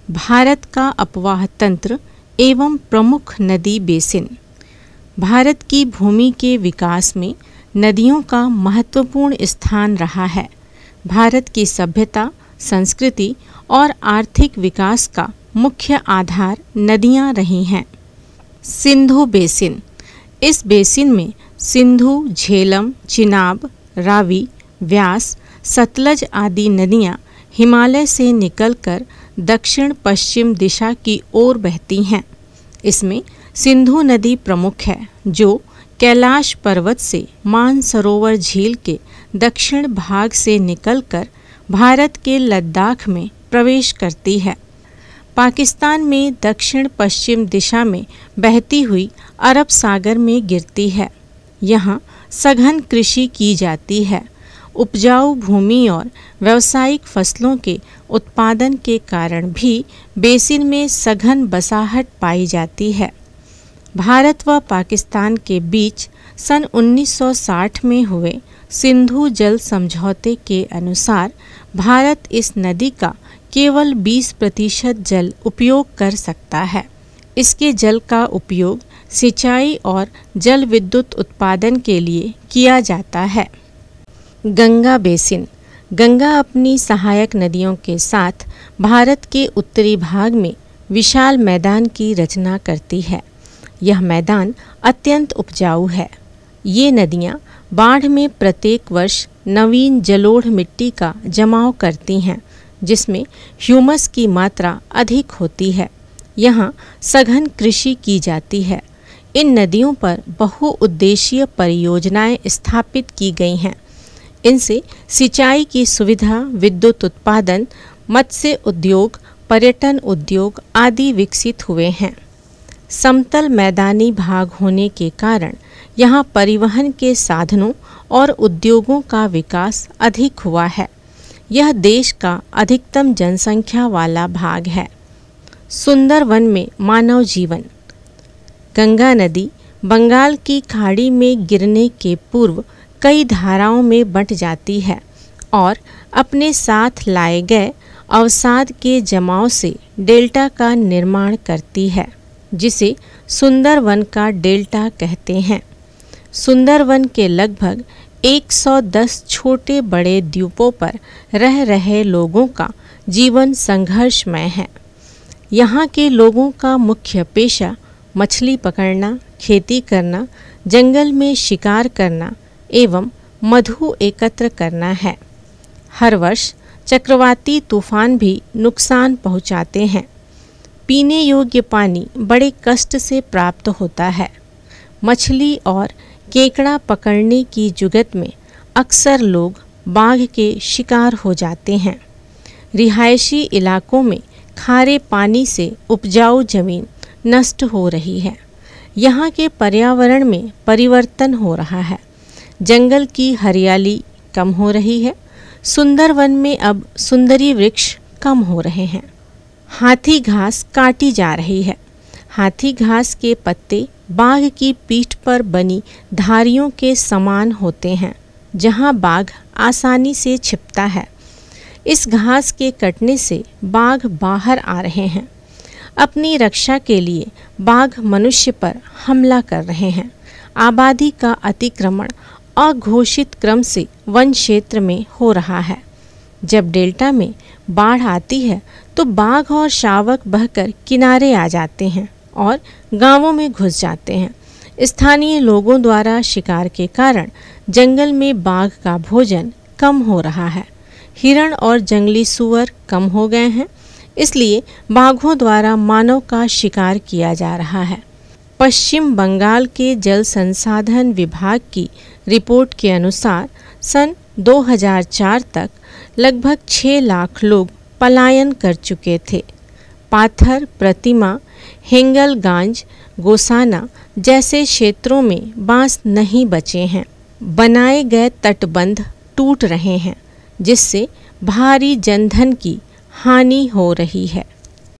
भारत का अपवाह तंत्र एवं प्रमुख नदी बेसिन। भारत की भूमि के विकास में नदियों का महत्वपूर्ण स्थान रहा है। भारत की सभ्यता, संस्कृति और आर्थिक विकास का मुख्य आधार नदियां रही हैं। सिंधु बेसिन। इस बेसिन में सिंधु, झेलम, चिनाब, रावी, व्यास, सतलज आदि नदियां हिमालय से निकलकर दक्षिण पश्चिम दिशा की ओर बहती हैं। इसमें सिंधु नदी प्रमुख है, जो कैलाश पर्वत से मानसरोवर झील के दक्षिण भाग से निकलकर भारत के लद्दाख में प्रवेश करती है। पाकिस्तान में दक्षिण पश्चिम दिशा में बहती हुई अरब सागर में गिरती है। यहाँ सघन कृषि की जाती है। उपजाऊ भूमि और व्यावसायिक फसलों के उत्पादन के कारण भी बेसिन में सघन बसाहट पाई जाती है। भारत व पाकिस्तान के बीच सन 1960 में हुए सिंधु जल समझौते के अनुसार भारत इस नदी का केवल 20% जल उपयोग कर सकता है। इसके जल का उपयोग सिंचाई और जल विद्युत उत्पादन के लिए किया जाता है। गंगा बेसिन। गंगा अपनी सहायक नदियों के साथ भारत के उत्तरी भाग में विशाल मैदान की रचना करती है। यह मैदान अत्यंत उपजाऊ है। ये नदियाँ बाढ़ में प्रत्येक वर्ष नवीन जलोढ़ मिट्टी का जमाव करती हैं, जिसमें ह्यूमस की मात्रा अधिक होती है। यहाँ सघन कृषि की जाती है। इन नदियों पर बहुउद्देशीय परियोजनाएं स्थापित की गई हैं। इनसे सिंचाई की सुविधा, विद्युत उत्पादन, मत्स्य उद्योग, पर्यटन उद्योग आदि विकसित हुए हैं। समतल मैदानी भाग होने के कारण यहाँ परिवहन के साधनों और उद्योगों का विकास अधिक हुआ है। यह देश का अधिकतम जनसंख्या वाला भाग है। सुंदरवन में मानव जीवन। गंगा नदी बंगाल की खाड़ी में गिरने के पूर्व कई धाराओं में बंट जाती है और अपने साथ लाए गए अवसाद के जमाव से डेल्टा का निर्माण करती है, जिसे सुंदरवन का डेल्टा कहते हैं। सुंदरवन के लगभग 110 छोटे बड़े द्वीपों पर रह रहे लोगों का जीवन संघर्षमय है। यहाँ के लोगों का मुख्य पेशा मछली पकड़ना, खेती करना, जंगल में शिकार करना एवं मधु एकत्र करना है। हर वर्ष चक्रवाती तूफान भी नुकसान पहुँचाते हैं। पीने योग्य पानी बड़े कष्ट से प्राप्त होता है। मछली और केकड़ा पकड़ने की जुगत में अक्सर लोग बाघ के शिकार हो जाते हैं। रिहायशी इलाकों में खारे पानी से उपजाऊ जमीन नष्ट हो रही है। यहाँ के पर्यावरण में परिवर्तन हो रहा है। जंगल की हरियाली कम हो रही है। सुंदरवन में अब सुंदरी वृक्ष कम हो रहे हैं। हाथी घास काटी जा रही है। हाथी घास के पत्ते बाघ की पीठ पर बनी धारियों के समान होते हैं, जहां बाघ आसानी से छिपता है। इस घास के कटने से बाघ बाहर आ रहे हैं। अपनी रक्षा के लिए बाघ मनुष्य पर हमला कर रहे हैं। आबादी का अतिक्रमण अघोषित क्रम से वन क्षेत्र में हो रहा है। जब डेल्टा में बाढ़ आती है तो बाघ और शावक बहकर किनारे आ जाते हैं और गांवों में घुस जाते हैं। स्थानीय लोगों द्वारा शिकार के कारण जंगल में बाघ का भोजन कम हो रहा है। हिरण और जंगली सूअर कम हो गए हैं, इसलिए बाघों द्वारा मानव का शिकार किया जा रहा है। पश्चिम बंगाल के जल संसाधन विभाग की रिपोर्ट के अनुसार सन 2004 तक लगभग 6 लाख लोग पलायन कर चुके थे। पाथर, प्रतिमा, हेंगलगांज, गोसाना जैसे क्षेत्रों में बांस नहीं बचे हैं। बनाए गए तटबंध टूट रहे हैं, जिससे भारी जनधन की हानि हो रही है।